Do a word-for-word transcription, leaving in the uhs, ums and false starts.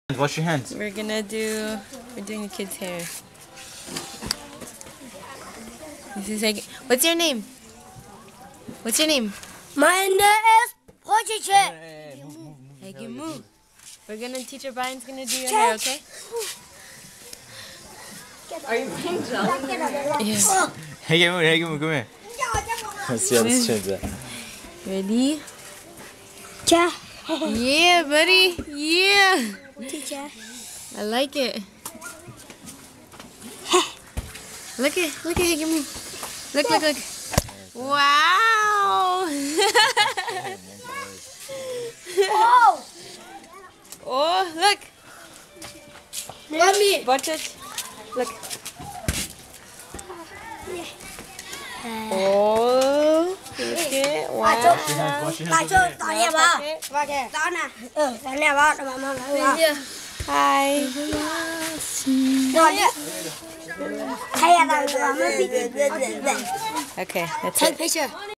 Wash your hands. We're gonna do, we're doing the kid's hair. This is like, what's your name? What's your name? My name is Pochiche. Hey, you move. We're gonna, Teacher Brian's gonna do your hair, okay? Are you being jealous? Yes. Hey, come here, come here. Let's see how this turns out. Ready? Teacher. Yeah, buddy. Yeah. Teacher. I like it. Look at, look at, give me. Look, look, look. Wow. Oh. Oh, look. Let me. Watch it. Look. Oh, look it. Wow. Wash your hands, wash your hands. Cho tao nè ba. Tao nè. Ừ, tao nè ba, tao mà mà. Hi. Rồi đi. Hay là tao mà biết. Okay, that's Take it. picture.